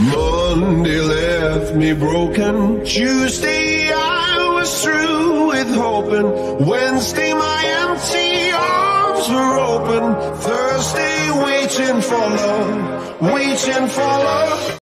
Monday left me broken. Tuesday I was through with hoping. Wednesday my empty arms were open. Thursday waiting for love, waiting for love.